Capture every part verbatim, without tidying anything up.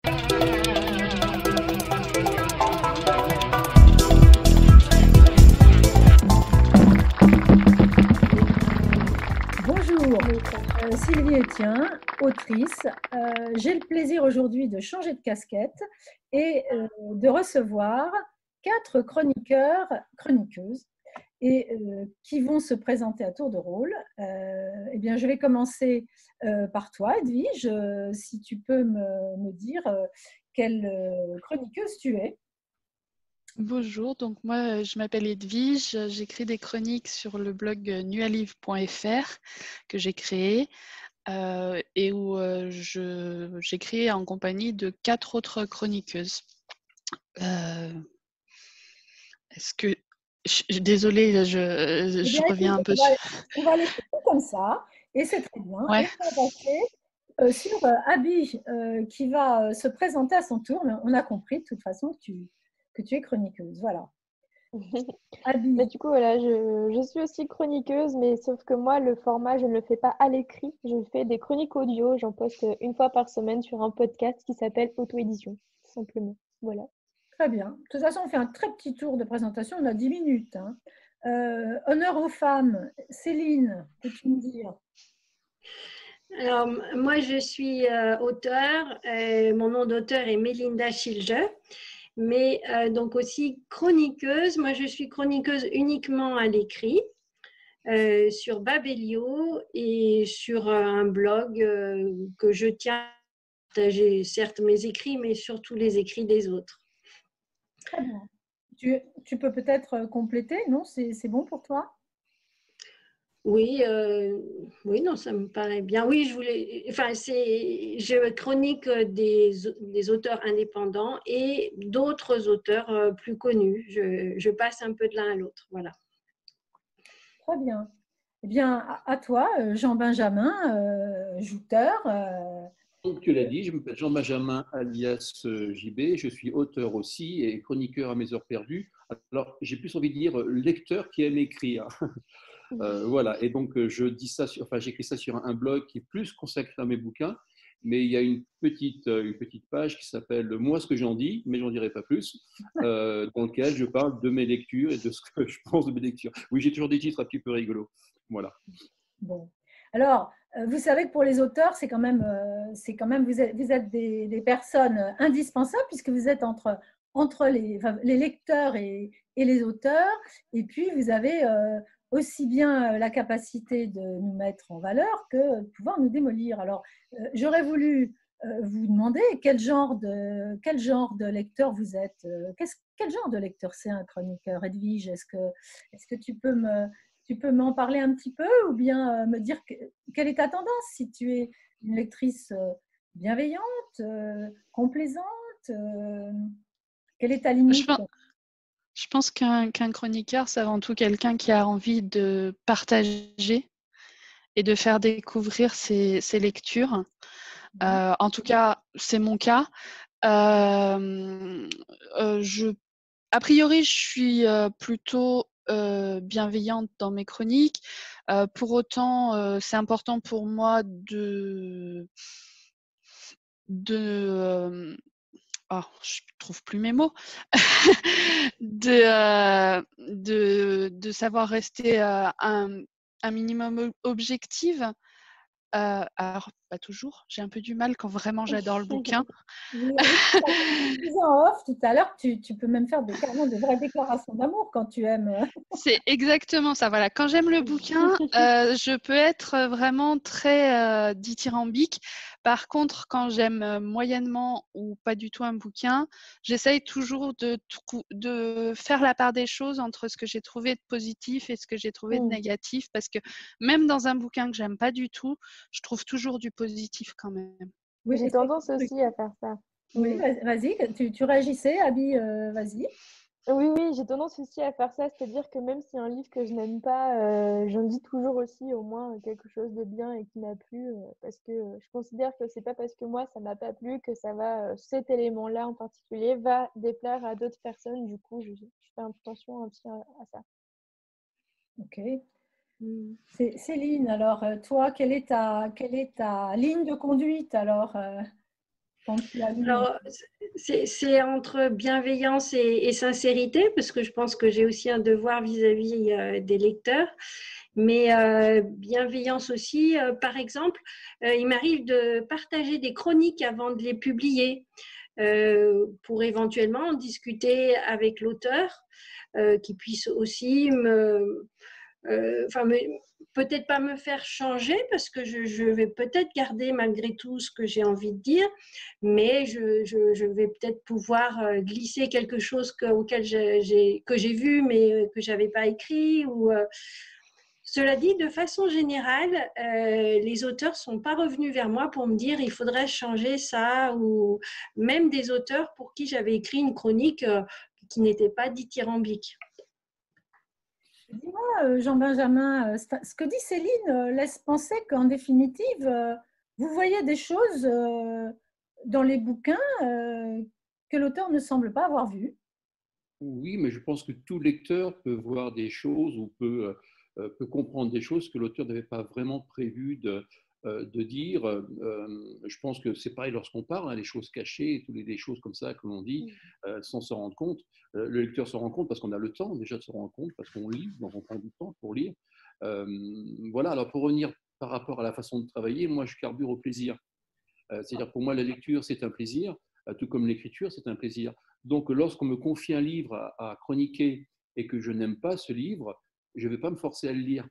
Bonjour, euh, Sylvie Etienne, autrice. Euh, j'ai le plaisir aujourd'hui de changer de casquette et euh, de recevoir quatre chroniqueurs, chroniqueuses, et euh, qui vont se présenter à tour de rôle. Euh, eh bien, je vais commencer euh, par toi, Edwige, euh, si tu peux me, me dire euh, quelle euh, chroniqueuse tu es. Bonjour, donc moi je m'appelle Edwige, j'écris des chroniques sur le blog nualive point f r que j'ai créé euh, et où euh, je, j'écris en compagnie de quatre autres chroniqueuses. Euh, est-ce que... Je, désolée, je, Eh je bien, reviens écoute, un peu on va, sur... on va laisser tout comme ça, et c'est très bien. Ouais. Et on va passer euh, sur euh, Abby, euh, qui va euh, se présenter à son tour. Mais on a compris de toute façon que tu, que tu es chroniqueuse. Voilà. Abby. Mais du coup, voilà, je, je suis aussi chroniqueuse, mais sauf que moi, le format, je ne le fais pas à l'écrit. Je fais des chroniques audio. J'en poste une fois par semaine sur un podcast qui s'appelle Auto-édition, tout simplement. Voilà. Très bien. De toute façon, on fait un très petit tour de présentation. On a dix minutes. Hein. Euh, honneur aux femmes. Céline, peux-tu me dire? Alors, moi, je suis euh, auteure. Euh, mon nom d'auteur est Mélinda Schilge. Mais euh, donc aussi chroniqueuse. Moi, je suis chroniqueuse uniquement à l'écrit euh, sur Babelio et sur euh, un blog euh, que je tiens à partager, certes mes écrits, mais surtout les écrits des autres. Très bien. Tu, tu peux peut-être compléter, non? C'est, c'est bon pour toi? Oui, euh, oui, non, ça me paraît bien. Oui, je voulais, enfin, c'est, je chronique des, des auteurs indépendants et d'autres auteurs euh, plus connus. Je, je passe un peu de l'un à l'autre, voilà. Très bien. Eh bien, à, à toi, Jean-Benjamin, euh, jouteur. Euh, Donc, tu l'as dit, je m'appelle Jean-Benjamin alias J B, je suis auteur aussi et chroniqueur à mes heures perdues. Alors, j'ai plus envie de dire lecteur qui aime écrire. euh, voilà, et donc je dis ça, sur, enfin, j'écris ça sur un blog qui est plus consacré à mes bouquins, mais il y a une petite, une petite page qui s'appelle Moi ce que j'en dis, mais j'en dirai pas plus, euh, dans lequel je parle de mes lectures et de ce que je pense de mes lectures. Oui, j'ai toujours des titres un petit peu rigolos. Voilà. Bon. Alors, vous savez que pour les auteurs, c'est quand même, c'est quand même vous êtes, vous êtes des, des personnes indispensables puisque vous êtes entre, entre les, enfin, les lecteurs et, et les auteurs. Et puis, vous avez euh, aussi bien la capacité de nous mettre en valeur que de pouvoir nous démolir. Alors, euh, j'aurais voulu euh, vous demander quel genre de, quel genre de lecteur vous êtes. Qu'est-ce, quel genre de lecteur c'est un chroniqueur, Edwige? Est-ce que, est-ce que tu peux me... Tu peux m'en parler un petit peu ou bien me dire que, quelle est ta tendance, si tu es une lectrice bienveillante, euh, complaisante, euh, quelle est ta limite? Je pense, je pense qu'un, qu'un chroniqueur, c'est avant tout quelqu'un qui a envie de partager et de faire découvrir ses, ses lectures. Euh, en tout cas, c'est mon cas. Euh, euh, je, a priori, je suis euh, plutôt euh, bienveillante dans mes chroniques. Euh, pour autant, euh, c'est important pour moi de... de euh, oh, je ne trouve plus mes mots. de, euh, de, de savoir rester euh, un, un minimum objective. Euh, alors, pas toujours. J'ai un peu du mal quand vraiment j'adore le bouquin. Oui, tu disais en off tout à l'heure, tu, tu peux même faire des, carrément de vraies déclarations d'amour quand tu aimes. C'est exactement ça. Voilà. Quand j'aime le bouquin, euh, je peux être vraiment très euh, dithyrambique. Par contre, quand j'aime euh, moyennement ou pas du tout un bouquin, j'essaye toujours de, de faire la part des choses entre ce que j'ai trouvé de positif et ce que j'ai trouvé de négatif. Parce que même dans un bouquin que j'aime pas du tout, je trouve toujours du positif quand même. Oui, j'ai tendance aussi à faire ça. Oui, vas-y, tu, tu réagissais, Abby, euh, vas-y. Oui, oui, j'ai tendance aussi à faire ça, c'est-à-dire que même si un livre que je n'aime pas, euh, j'en dis toujours aussi au moins quelque chose de bien et qui m'a plu, euh, parce que euh, je considère que c'est pas parce que moi ça m'a pas plu que ça va, euh, cet élément-là en particulier va déplaire à d'autres personnes. Du coup, je, je fais attention un petit à, à ça. Ok. C'est, Céline, alors toi, quelle est ta, quelle est ta ligne de conduite alors euh... quand tu as lu? Alors, c'est c'est entre bienveillance et, et sincérité, parce que je pense que j'ai aussi un devoir vis-à-vis euh, des lecteurs. Mais euh, bienveillance aussi, euh, par exemple, euh, il m'arrive de partager des chroniques avant de les publier euh, pour éventuellement en discuter avec l'auteur, euh, qui puisse aussi me, euh, enfin, me- peut-être pas me faire changer parce que je, je vais peut-être garder malgré tout ce que j'ai envie de dire, mais je, je, je vais peut-être pouvoir euh, glisser quelque chose que, auquel j'ai, j'ai- que j'ai vu mais euh, que j'avais pas écrit ou euh, cela dit, de façon générale, euh, les auteurs ne sont pas revenus vers moi pour me dire il faudrait changer ça, ou même des auteurs pour qui j'avais écrit une chronique euh, qui n'était pas dithyrambique. Dis-moi, euh, Jean-Benjamin, euh, ce que dit Céline euh, laisse penser qu'en définitive, euh, vous voyez des choses euh, dans les bouquins euh, que l'auteur ne semble pas avoir vues. Oui, mais je pense que tout lecteur peut voir des choses ou peut, euh, peut comprendre des choses que l'auteur n'avait pas vraiment prévu de, euh, de dire. Euh, je pense que c'est pareil lorsqu'on parle, hein, les choses cachées, toutes les des choses comme ça que l'on dit euh, sans s'en rendre compte. Euh, le lecteur se rend compte parce qu'on a le temps déjà de se rendre compte, parce qu'on lit, donc on prend du temps pour lire. Euh, voilà, alors pour revenir par rapport à la façon de travailler, moi je carbure au plaisir. Euh, c'est-à-dire pour moi la lecture c'est un plaisir, euh, tout comme l'écriture c'est un plaisir. Donc lorsqu'on me confie un livre à, à chroniquer et que je n'aime pas ce livre, je ne vais pas me forcer à le lire.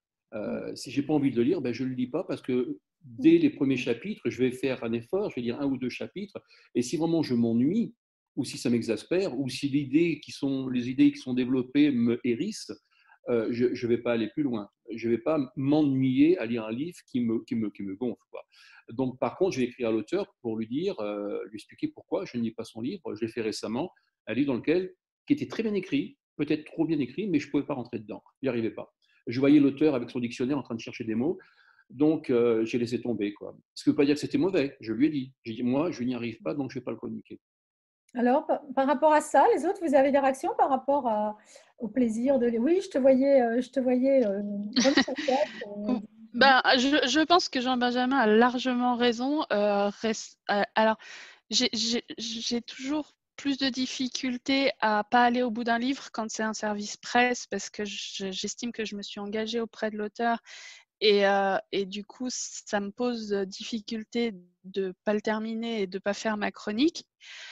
Euh, si je n'ai pas envie de le lire, ben, je ne le lis pas parce que dès les premiers chapitres, je vais faire un effort, je vais lire un ou deux chapitres, et si vraiment je m'ennuie, ou si ça m'exaspère, ou si l'idée qui sont, les idées qui sont développées me hérissent, euh, je ne vais pas aller plus loin. Je ne vais pas m'ennuyer à lire un livre qui me, qui me, qui me gonfle, quoi. Donc, par contre, je vais écrire à l'auteur pour lui dire, euh, lui expliquer pourquoi je ne lis pas son livre. Je l'ai fait récemment, un livre dans lequel, qui était très bien écrit, peut-être trop bien écrit, mais je ne pouvais pas rentrer dedans. Je n'y arrivais pas. Je voyais l'auteur avec son dictionnaire en train de chercher des mots, donc euh, j'ai laissé tomber, quoi. Ce qui ne veut pas dire que c'était mauvais, je lui ai dit. J'ai dit, moi, je n'y arrive pas, donc je ne vais pas le communiquer. Alors, par, par rapport à ça, les autres, vous avez des réactions par rapport à- au plaisir de lire? Oui, je te voyais, euh, je te voyais euh, bonne chaussette, euh, Ben, je, je pense que Jean-Benjamin a largement raison. Euh, reste- euh, alors, j'ai- j'ai j'ai toujours plus de difficultés à pas aller au bout d'un livre quand c'est un service presse parce que je- j'estime que je me suis engagée auprès de l'auteur et, euh, et du coup, ça me pose difficulté de pas le terminer et de pas faire ma chronique.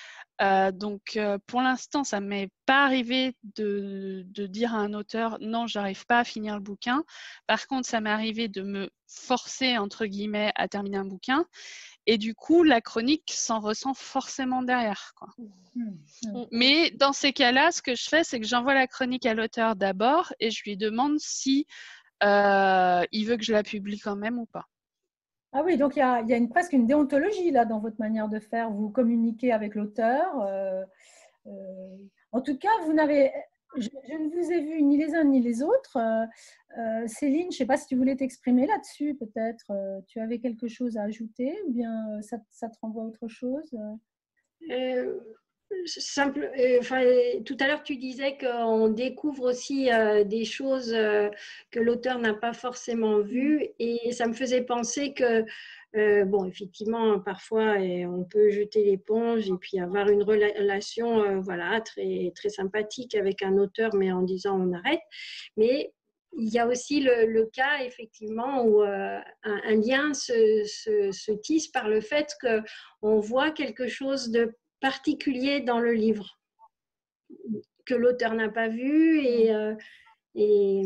Euh, donc, euh, pour l'instant, ça ne m'est pas arrivé de, de dire à un auteur non, j'arrive pas à finir le bouquin. Par contre, ça m'est arrivé de me forcer, entre guillemets, à terminer un bouquin. Et du coup, la chronique s'en ressent forcément derrière, quoi. Mmh, mmh. Mais dans ces cas-là, ce que je fais, c'est que j'envoie la chronique à l'auteur d'abord et je lui demande si euh, il veut que je la publie quand même ou pas. Ah oui, donc il y a, il y a une, presque une déontologie là dans votre manière de faire. Vous communiquez avec l'auteur. euh, euh, en tout cas, vous n'avez, je, je ne vous ai vu ni les uns ni les autres. Euh, euh, Céline, je ne sais pas si tu voulais t'exprimer là-dessus, peut-être. Euh, tu avais quelque chose à ajouter ou bien euh, ça, ça te renvoie à autre chose? Euh, simple, euh, enfin, tout à l'heure, tu disais qu'on découvre aussi euh, des choses euh, que l'auteur n'a pas forcément vues, et ça me faisait penser que, euh, bon, effectivement, parfois, et on peut jeter l'éponge et puis avoir une relation, euh, voilà, très, très sympathique avec un auteur, mais en disant on arrête. Mais il y a aussi le, le cas, effectivement, où euh, un, un lien se, se, se tisse par le fait qu'on voit quelque chose de particulier dans le livre que l'auteur n'a pas vu. Et, euh, et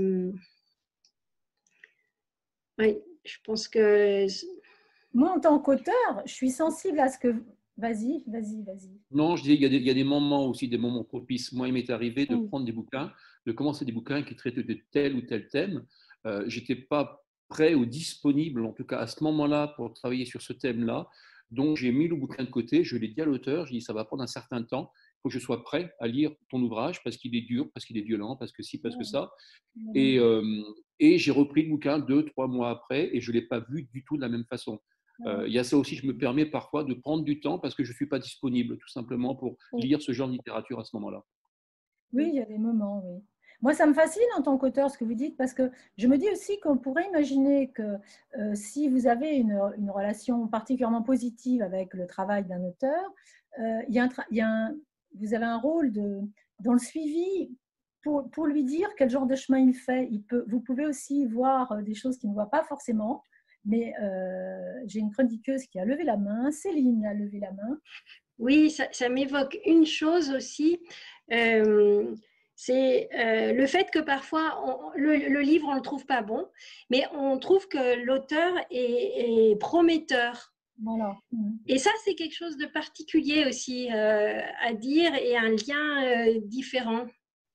oui, je pense que... Moi, en tant qu'auteur, je suis sensible à ce que... Vas-y, vas-y, vas-y. Non, je dis, il y a des, il y a des moments aussi, des moments propices. Moi, il m'est arrivé de Mm. prendre des bouquins, de commencer des bouquins qui traitaient de tel ou tel thème. Euh, je n'étais pas prêt ou disponible, en tout cas à ce moment-là, pour travailler sur ce thème-là. Donc, j'ai mis le bouquin de côté, je l'ai dit à l'auteur, j'ai dit, ça va prendre un certain temps, il faut que je sois prêt à lire ton ouvrage parce qu'il est dur, parce qu'il est violent, parce que ci, parce que ça. Et, euh, et j'ai repris le bouquin deux, trois mois après et je ne l'ai pas vu du tout de la même façon. Euh, il y a ça aussi, je me permets parfois de prendre du temps parce que je ne suis pas disponible tout simplement pour lire ce genre de littérature à ce moment-là. Oui, il y a des moments, oui. Moi, ça me fascine en tant qu'auteur ce que vous dites, parce que je me dis aussi qu'on pourrait imaginer que euh, si vous avez une, une relation particulièrement positive avec le travail d'un auteur, euh, il y a un il y a un, vous avez un rôle de, dans le suivi pour, pour lui dire quel genre de chemin il fait. Il peut, vous pouvez aussi voir des choses qu'il ne voit pas forcément, mais euh, j'ai une chroniqueuse qui a levé la main, Céline a levé la main. Oui, ça, ça m'évoque une chose aussi. Euh, C'est euh, le fait que parfois, on, le, le livre, on ne le trouve pas bon, mais on trouve que l'auteur est, est prometteur. Voilà. Et ça, c'est quelque chose de particulier aussi euh, à dire et un lien euh, différent.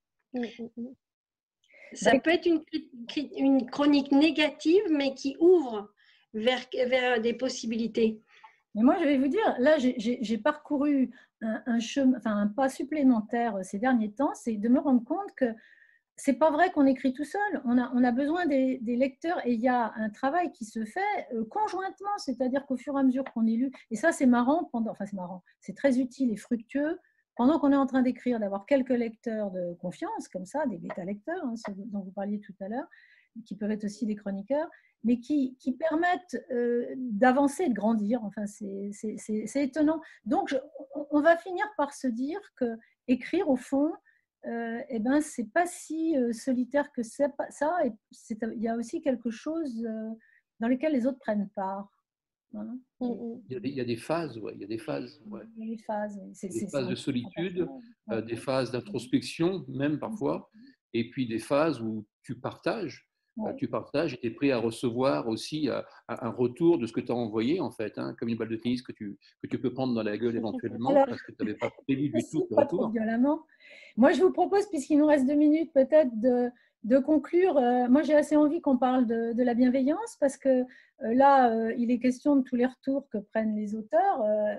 Ça peut être une, une chronique négative, mais qui ouvre vers, vers des possibilités. Mais moi, je vais vous dire, là, j'ai parcouru un, un, chemin, enfin, un pas supplémentaire ces derniers temps, c'est de me rendre compte que c'est pas vrai qu'on écrit tout seul. On a, on a besoin des, des lecteurs et il y a un travail qui se fait euh, conjointement, c'est-à-dire qu'au fur et à mesure qu'on est lu, et ça c'est marrant, pendant, enfin c'est marrant, c'est très utile et fructueux, pendant qu'on est en train d'écrire, d'avoir quelques lecteurs de confiance, comme ça, des bêta-lecteurs, hein, ceux dont vous parliez tout à l'heure, qui peuvent être aussi des chroniqueurs, mais qui, qui permettent euh, d'avancer et de grandir. Enfin, c'est étonnant. Donc, je, on va finir par se dire que écrire, au fond, euh, eh ben, c'est pas si euh, solitaire que ça. Et il y a aussi quelque chose euh, dans lequel les autres prennent part. Hein. Il, y a des, il y a des phases, ouais. Il y a des phases, ouais. Il y a des phases, des phases de solitude, ouais. euh, des phases d'introspection, même parfois, et puis des phases où tu partages. Ouais. Tu partages et tu es prêt à recevoir aussi euh, un retour de ce que tu as envoyé, en fait, hein, comme une balle de tennis que tu, que tu peux prendre dans la gueule éventuellement. Alors, parce que tu n'avais pas prévu du tout le pas retour. Trop violemment. Moi, je vous propose, puisqu'il nous reste deux minutes, peut-être de, de conclure. Euh, moi, j'ai assez envie qu'on parle de, de la bienveillance, parce que euh, là, euh, il est question de tous les retours que prennent les auteurs. Euh,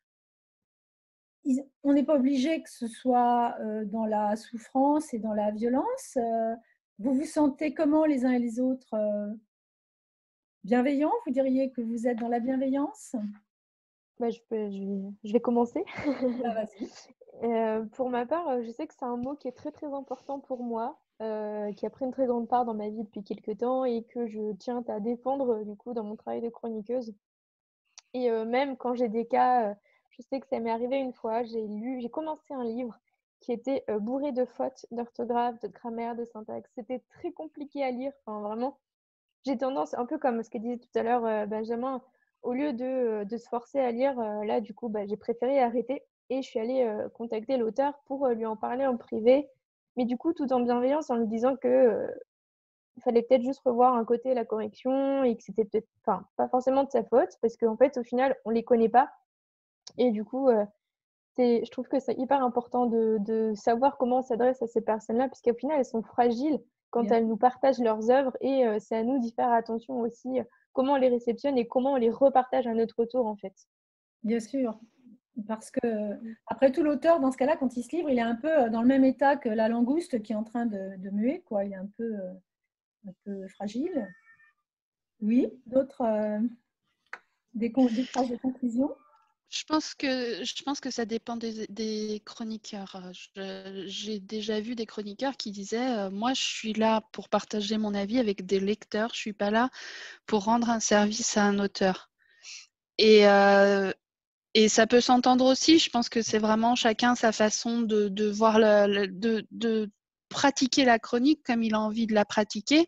ils, on n'est pas obligé que ce soit euh, dans la souffrance et dans la violence. Euh, vous vous sentez comment les uns et les autres euh, bienveillants? Vous diriez que vous êtes dans la bienveillance? Bah, je, peux, je, vais, je vais commencer. Ah, euh, pour ma part, je sais que c'est un mot qui est très très important pour moi, euh, qui a pris une très grande part dans ma vie depuis quelques temps et que je tiens à défendre du coup dans mon travail de chroniqueuse. Et euh, même quand j'ai des cas, euh, je sais que ça m'est arrivé une fois, j'ai lu, j'ai commencé un livre qui était euh, bourré de fautes d'orthographe, de grammaire, de syntaxe. C'était très compliqué à lire, enfin vraiment. J'ai tendance, un peu comme ce que disait tout à l'heure euh, Benjamin, au lieu de, de se forcer à lire, euh, là, du coup, bah, j'ai préféré arrêter et je suis allée euh, contacter l'auteur pour euh, lui en parler en privé, mais du coup, tout en bienveillance, en lui disant que euh, il fallait peut-être juste revoir un côté la correction et que c'était peut-être, enfin, pas forcément de sa faute, parce qu'en fait, au final, on les connaît pas. Et du coup, euh, c'est, je trouve que c'est hyper important de, de savoir comment on s'adresse à ces personnes-là, puisqu'au final, elles sont fragiles quand Bien. elles nous partagent leurs œuvres et euh, c'est à nous d'y faire attention aussi, euh, comment on les réceptionne et comment on les repartage à notre tour, en fait. Bien sûr, parce que après tout, l'auteur, dans ce cas-là, quand il se livre, il est un peu dans le même état que la langouste qui est en train de, de muer, quoi. Il est un peu, un peu fragile. Oui, d'autres, euh, des, des phrases de conclusion? Je pense que, je pense que ça dépend des, des chroniqueurs. J'ai déjà vu des chroniqueurs qui disaient euh, « Moi, je suis là pour partager mon avis avec des lecteurs. Je ne suis pas là pour rendre un service à un auteur. » Et, euh, et ça peut s'entendre aussi. Je pense que c'est vraiment chacun sa façon de, de, voir le, le, de, de pratiquer la chronique comme il a envie de la pratiquer.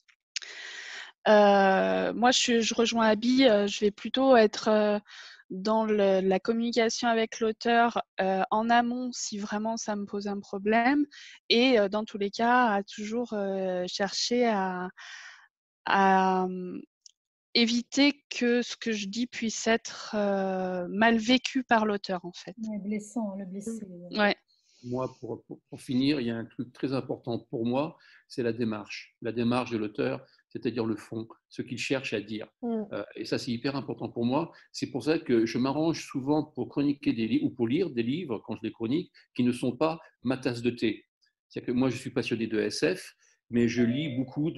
Euh, moi, je, je rejoins Abby. Je vais plutôt être... Euh, dans le, la communication avec l'auteur euh, en amont si vraiment ça me pose un problème et euh, dans tous les cas à toujours euh, chercher à, à euh, éviter que ce que je dis puisse être euh, mal vécu par l'auteur en fait. Ouais, blessant, le blessé. Ouais. Moi, pour, pour, pour finir, il y a un truc très important pour moi, c'est la démarche. La démarche de l'auteur, c'est-à-dire le fond, ce qu'il cherche à dire. Mm. Euh, et ça, c'est hyper important pour moi. C'est pour ça que je m'arrange souvent pour chroniquer des livres ou pour lire des livres, quand je les chronique, qui ne sont pas ma tasse de thé. C'est-à-dire que moi, je suis passionné de S F, mais je lis beaucoup de,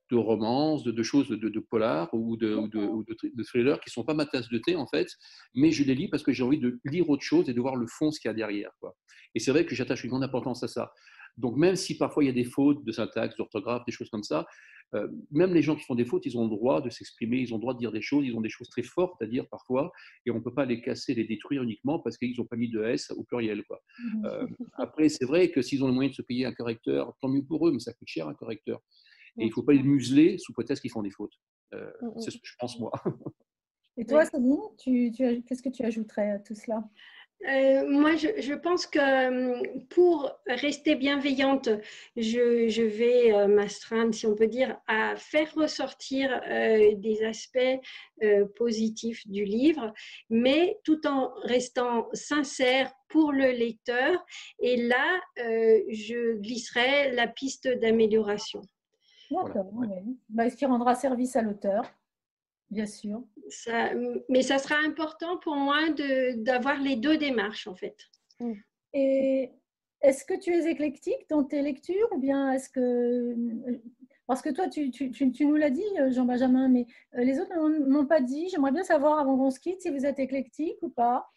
de romances, de, de choses de, de polar ou de, ou de, ou de, de thrillers qui ne sont pas ma tasse de thé, en fait, mais je les lis parce que j'ai envie de lire autre chose et de voir le fond, ce qu'il y a derrière, quoi. Et c'est vrai que j'attache une grande importance à ça. Donc, même si parfois il y a des fautes de syntaxe, d'orthographe, des choses comme ça, euh, même les gens qui font des fautes, ils ont le droit de s'exprimer, ils ont le droit de dire des choses, ils ont des choses très fortes à dire parfois, et on ne peut pas les casser, les détruire uniquement parce qu'ils n'ont pas mis de S au pluriel, quoi. Euh, après, c'est vrai que s'ils ont le moyen de se payer un correcteur, tant mieux pour eux, mais ça coûte cher un correcteur. Et il ne faut pas les museler sous prétexte qu'ils font des fautes. Euh, c'est ce que je pense, moi. Et toi, Céline, tu, tu, qu'est-ce que tu ajouterais à tout cela ? Euh, moi, je, je pense que pour rester bienveillante, je, je vais euh, m'astreindre, si on peut dire, à faire ressortir euh, des aspects euh, positifs du livre, mais tout en restant sincère pour le lecteur. Et là, euh, je glisserai la piste d'amélioration. D'accord, voilà. Oui. Bah, ce qui rendra service à l'auteur. Bien sûr. Ça, mais ça sera important pour moi de, d'avoir les deux démarches, en fait. Et est-ce que tu es éclectique dans tes lectures ou bien est-ce que… Parce que toi, tu, tu, tu, tu nous l'as dit, Jean-Benjamin, mais les autres ne m'ont pas dit. J'aimerais bien savoir, avant qu'on se quitte, si vous êtes éclectique ou pas.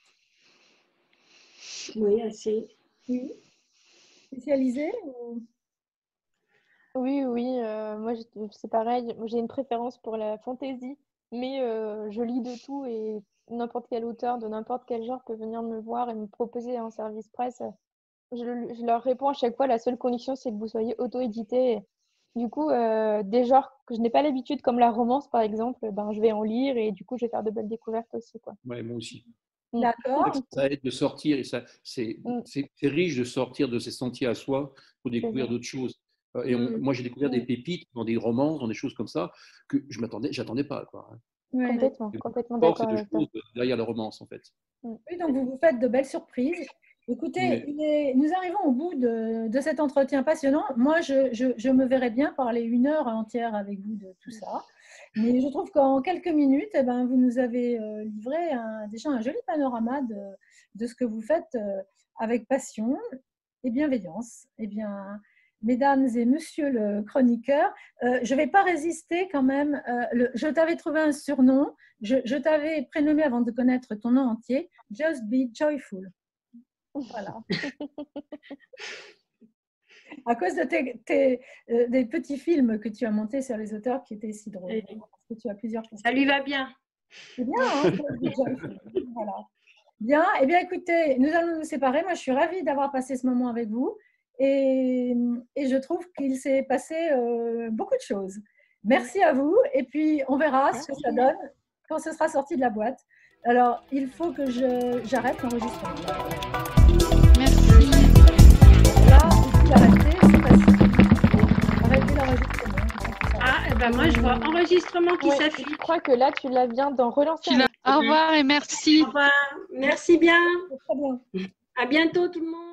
Oui, assez. Oui. Spécialisé ou… Oui, oui, euh, moi c'est pareil. J'ai une préférence pour la fantaisie. Mais euh, je lis de tout et n'importe quel auteur de n'importe quel genre peut venir me voir et me proposer un service presse. Je, je leur réponds à chaque fois, la seule condition, c'est que vous soyez auto-édité. Du coup, euh, des genres que je n'ai pas l'habitude, comme la romance par exemple, ben, je vais en lire et du coup, je vais faire de belles découvertes aussi, quoi. Ouais, moi aussi. D'accord. Ça aide de sortir, et ça, c'est, mm. c'est, c'est riche de sortir de ses sentiers à soi pour découvrir d'autres choses. Et on, moi, j'ai découvert des pépites dans des romans, dans des choses comme ça, que je m'attendais, j'attendais pas, quoi. Ouais. Complètement, complètement d'accord. d'accord. C'est de choses derrière la romance, en fait. Oui, donc vous vous faites de belles surprises. Écoutez, Mais... il est, nous arrivons au bout de, de cet entretien passionnant. Moi, je, je, je me verrais bien parler une heure entière avec vous de tout ça. Mais je trouve qu'en quelques minutes, eh ben, vous nous avez euh, livré un, déjà un joli panorama de, de ce que vous faites euh, avec passion et bienveillance. Eh bien, mesdames et messieurs le chroniqueur, euh, je ne vais pas résister quand même. Euh, le, je t'avais trouvé un surnom. Je, je t'avais prénommé avant de connaître ton nom entier. Just be joyful. Voilà. À cause de tes, tes, euh, des petits films que tu as montés sur les auteurs qui étaient si drôles. Parce que tu as plusieurs questions. Ça lui va bien. C'est bien, hein. Voilà. Bien, eh bien écoutez, nous allons nous séparer. Moi, je suis ravie d'avoir passé ce moment avec vous. Et, et je trouve qu'il s'est passé euh, beaucoup de choses. Merci à vous. Et puis, on verra ce que ça donne quand ce sera sorti de la boîte. Alors, il faut que je, j'arrête l'enregistrement. Merci. Là, il faut arrêter, c'est facile. Arrêtez l'enregistrement. Ah, et ben moi, je vois enregistrement qui ouais, s'affiche. Je crois que là, tu l'as bien d'en relancer. Au revoir et merci. Au revoir. Merci bien. Très bien. À bientôt, tout le monde.